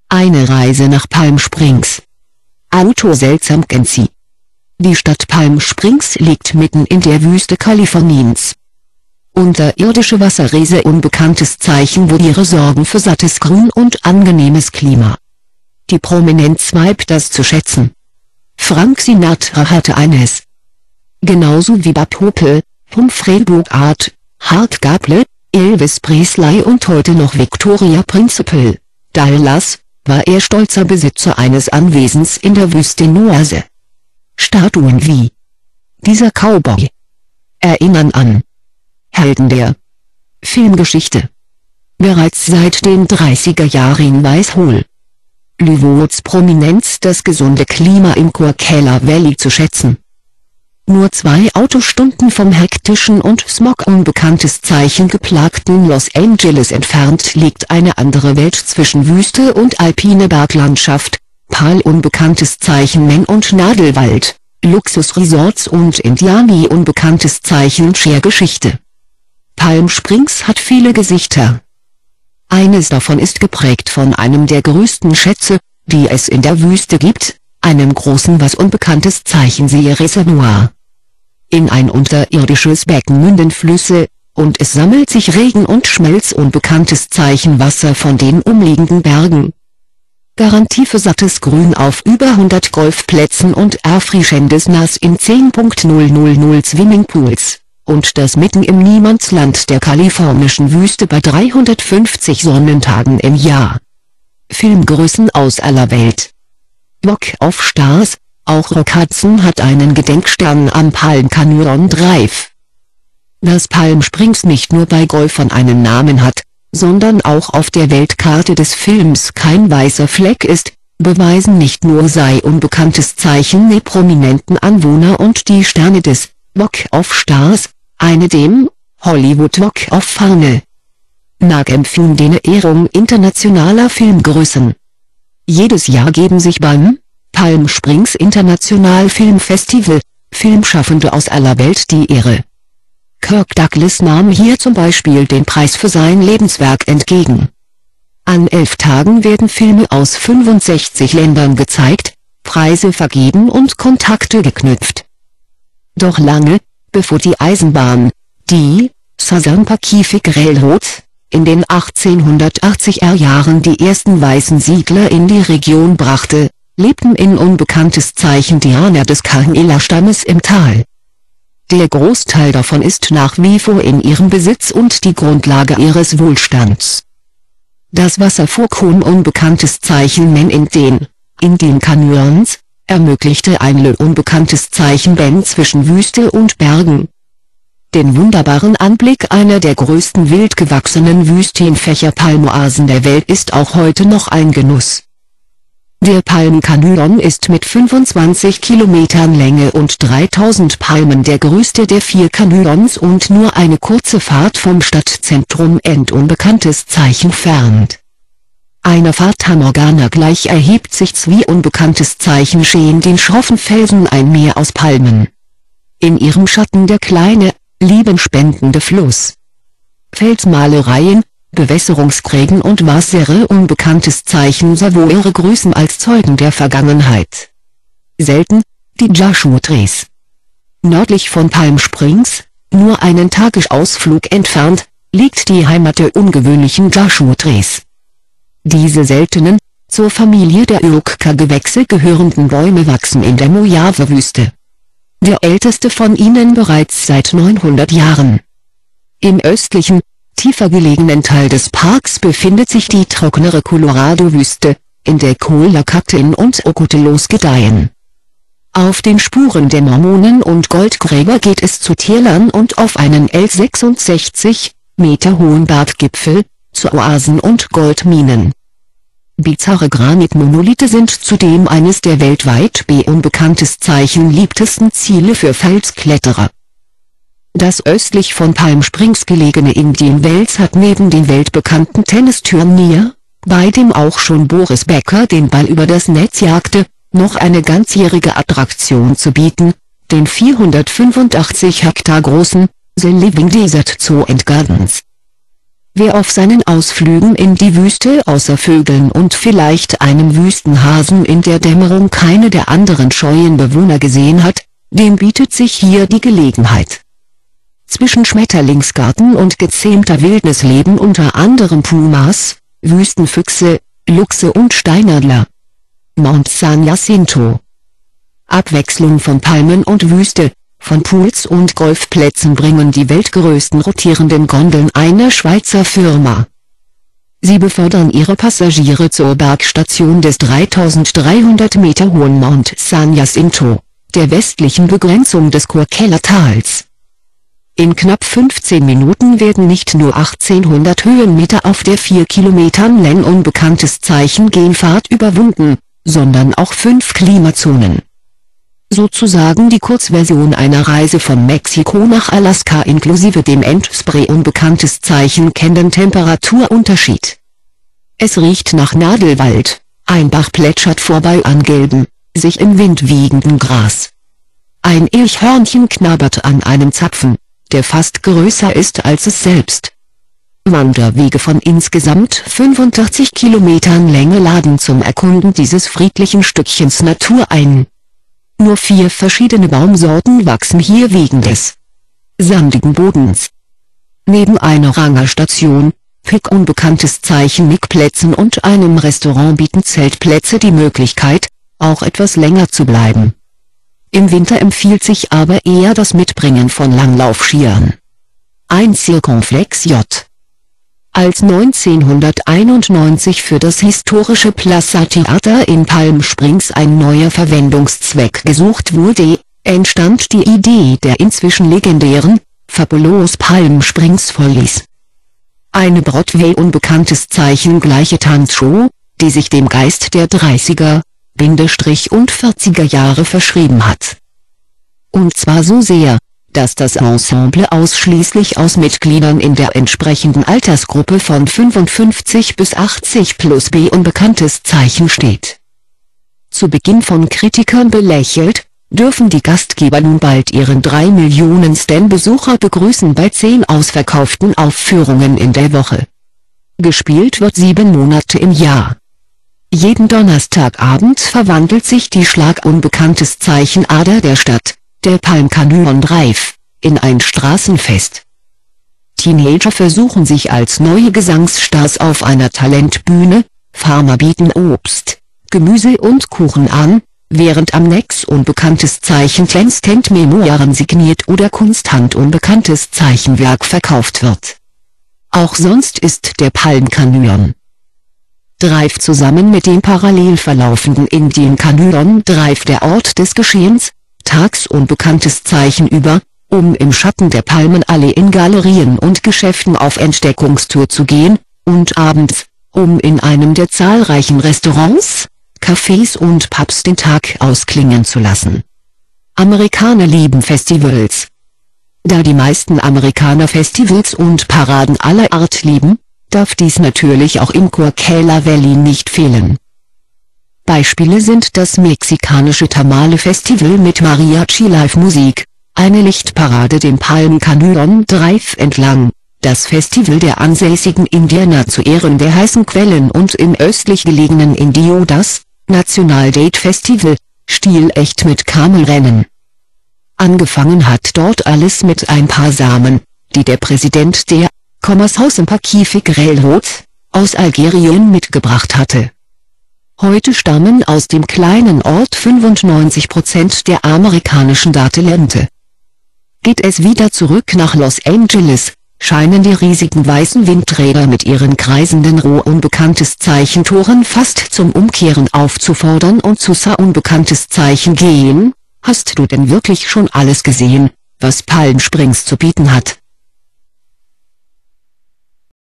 Eine Reise nach Palm Springs. Autor seltsam Genzi. Die Stadt Palm Springs liegt mitten in der Wüste Kaliforniens. Unterirdische Wasserriese, unbekanntes Zeichen, wo ihre Sorgen für sattes Grün und angenehmes Klima. Die Prominenz weibt das zu schätzen. Frank Sinatra hatte eines. Genauso wie Bob Hope, Humphrey Bogart, Art Gable, Elvis Presley und heute noch Victoria Principal, Dallas, war er stolzer Besitzer eines Anwesens in der Wüstenoase. Statuen wie dieser Cowboy erinnern an Helden der Filmgeschichte. Bereits seit den 30er Jahren weiß Hollywoods Prominenz das gesunde Klima im Coachella Valley zu schätzen. Nur 2 Autostunden vom hektischen und Smog-unbekanntes Zeichen geplagten Los Angeles entfernt liegt eine andere Welt zwischen Wüste und alpine Berglandschaft, Pal unbekanntes Zeichen Mann und Nadelwald, Luxusresorts und Indiani unbekanntes Zeichen Schergeschichte. Palm Springs hat viele Gesichter. Eines davon ist geprägt von einem der größten Schätze, die es in der Wüste gibt, einem großen was unbekanntes Zeichen See-Reservoir. In ein unterirdisches Becken münden Flüsse, und es sammelt sich Regen und Schmelz unbekanntes Zeichen Wasser von den umliegenden Bergen. Garantie für sattes Grün auf über 100 Golfplätzen und erfrischendes Nass in 10.000 Swimmingpools, und das mitten im Niemandsland der kalifornischen Wüste bei 350 Sonnentagen im Jahr. Filmgrößen aus aller Welt. Walk of Stars, auch Rock Hudson hat einen Gedenkstern am Palm Canyon Drive. Dass Palm Springs nicht nur bei Golfern einen Namen hat, sondern auch auf der Weltkarte des Films kein weißer Fleck ist, beweisen nicht nur sei unbekanntes Zeichen die prominenten Anwohner und die Sterne des Walk of Stars, eine dem Hollywood Walk of Fame nachempfundene Ehrung internationaler Filmgrößen. Jedes Jahr geben sich beim Palm Springs International Film Festival Filmschaffende aus aller Welt die Ehre. Kirk Douglas nahm hier zum Beispiel den Preis für sein Lebenswerk entgegen. An 11 Tagen werden Filme aus 65 Ländern gezeigt, Preise vergeben und Kontakte geknüpft. Doch lange, bevor die Eisenbahn, die Southern Pacific Railroad, in den 1880er Jahren die ersten weißen Siedler in die Region brachte, lebten in unbekanntes Zeichen Indianer des Kahnila-Stammes im Tal. Der Großteil davon ist nach wie vor in ihrem Besitz und die Grundlage ihres Wohlstands. Das Wasservorkommen unbekanntes Zeichen Men in den Indian Canyons ermöglichte ein unbekanntes Zeichen Ben zwischen Wüste und Bergen. Den wunderbaren Anblick einer der größten wildgewachsenen Wüstenfächer-Palmoasen der Welt ist auch heute noch ein Genuss. Der Palm Canyon ist mit 25 Kilometern Länge und 3000 Palmen der größte der 4 Canyons und nur eine kurze Fahrt vom Stadtzentrum unbekanntes Zeichen entfernt. Einer Fata Morgana gleich erhebt sich wie unbekanntes Zeichen scheen den schroffen Felsen ein Meer aus Palmen. In ihrem Schatten der kleine, liebenspendende Fluss. Felsmalereien, Bewässerungskrägen und Wasserre unbekanntes Zeichen Savoyre grüßen als Zeugen der Vergangenheit. Selten, die Joshua Trees. Nördlich von Palm Springs, nur einen Tagesausflug entfernt, liegt die Heimat der ungewöhnlichen Joshua Trees. Diese seltenen, zur Familie der Oakka-Gewächse gehörenden Bäume wachsen in der Mojave-Wüste. Der älteste von ihnen bereits seit 900 Jahren. Im östlichen, tiefer gelegenen Teil des Parks befindet sich die trockenere Colorado-Wüste, in der Cola-Kakteen und Ocotillos gedeihen. Auf den Spuren der Mormonen und Goldgräber geht es zu Tälern und auf einen 66 Meter hohen Berggipfel, zu Oasen und Goldminen. Bizarre Granitmonolithe sind zudem eines der weltweit unbekanntes Zeichen liebtesten Ziele für Felskletterer. Das östlich von Palm Springs gelegene Indian Wells hat neben dem weltbekannten Tennisturnier, bei dem auch schon Boris Becker den Ball über das Netz jagte, noch eine ganzjährige Attraktion zu bieten, den 485 Hektar großen The Living Desert Zoo and Gardens. Wer auf seinen Ausflügen in die Wüste außer Vögeln und vielleicht einem Wüstenhasen in der Dämmerung keine der anderen scheuen Bewohner gesehen hat, dem bietet sich hier die Gelegenheit. Zwischen Schmetterlingsgarten und gezähmter Wildnis leben unter anderem Pumas, Wüstenfüchse, Luchse und Steinadler. Mount San Jacinto. Abwechslung von Palmen und Wüste, von Pools und Golfplätzen bringen die weltgrößten rotierenden Gondeln einer Schweizer Firma. Sie befördern ihre Passagiere zur Bergstation des 3300 Meter hohen Mount San Jacinto, der westlichen Begrenzung des Coachella-Tals. In knapp 15 Minuten werden nicht nur 1800 Höhenmeter auf der 4 Kilometern Länge unbekanntes Zeichen Genfahrt überwunden, sondern auch 5 Klimazonen. Sozusagen die Kurzversion einer Reise von Mexiko nach Alaska inklusive dem Endspray unbekanntes Zeichen kennen Temperaturunterschied. Es riecht nach Nadelwald, ein Bach plätschert vorbei an gelbem, sich im Wind wiegenden Gras. Ein Elchhörnchen knabbert an einem Zapfen, der fast größer ist als es selbst. Wanderwege von insgesamt 85 Kilometern Länge laden zum Erkunden dieses friedlichen Stückchens Natur ein. Nur 4 verschiedene Baumsorten wachsen hier wegen des sandigen Bodens. Neben einer Rangerstation, Pick unbekanntes Zeichen Nickplätzen und einem Restaurant bieten Zeltplätze die Möglichkeit, auch etwas länger zu bleiben. Im Winter empfiehlt sich aber eher das Mitbringen von Langlaufskiern. Ein Circumflex J. Als 1991 für das historische Plaza Theater in Palm Springs ein neuer Verwendungszweck gesucht wurde, entstand die Idee der inzwischen legendären, Fabuloos Palm Springs Follies. Eine Broadway-unbekanntes Zeichen gleiche Tanzshow, die sich dem Geist der 30er, und 40er Jahre verschrieben hat. Und zwar so sehr, dass das Ensemble ausschließlich aus Mitgliedern in der entsprechenden Altersgruppe von 55 bis 80 plus B unbekanntes Zeichen steht. Zu Beginn von Kritikern belächelt, dürfen die Gastgeber nun bald ihren 3 Millionen Besucher begrüßen bei 10 ausverkauften Aufführungen in der Woche. Gespielt wird 7 Monate im Jahr. Jeden Donnerstagabend verwandelt sich die schlagunbekanntes Zeichen Ader der Stadt, der Palm Canyon Drive, in ein Straßenfest. Teenager versuchen sich als neue Gesangsstars auf einer Talentbühne, Farmer bieten Obst, Gemüse und Kuchen an, während am Nex unbekanntes Zeichen Instant Memoiren signiert oder Kunsthand unbekanntes Zeichenwerk verkauft wird. Auch sonst ist der Palm Canyon Drive zusammen mit dem parallel verlaufenden Indian Canyon Drive der Ort des Geschehens, tags unbekanntes Zeichen über, um im Schatten der Palmenallee in Galerien und Geschäften auf Entdeckungstour zu gehen, und abends, um in einem der zahlreichen Restaurants, Cafés und Pubs den Tag ausklingen zu lassen. Amerikaner lieben Festivals. Da die meisten Amerikaner Festivals und Paraden aller Art lieben, darf dies natürlich auch im Coachella Valley nicht fehlen. Beispiele sind das mexikanische Tamale Festival mit Mariachi-Live-Musik, eine Lichtparade den Palm Canyon Drive entlang, das Festival der ansässigen Indianer zu Ehren der heißen Quellen und im östlich gelegenen Indio das National Date Festival, stilecht mit Kamelrennen. Angefangen hat dort alles mit ein paar Samen, die der Präsident der Commerce Pacific Railroad aus Algerien mitgebracht hatte. Heute stammen aus dem kleinen Ort 95% der amerikanischen Dattelernte. Geht es wieder zurück nach Los Angeles, scheinen die riesigen weißen Windräder mit ihren kreisenden roh unbekanntes Zeichentoren fast zum Umkehren aufzufordern und zu Sa unbekanntes Zeichen gehen. Hast du denn wirklich schon alles gesehen, was Palm Springs zu bieten hat?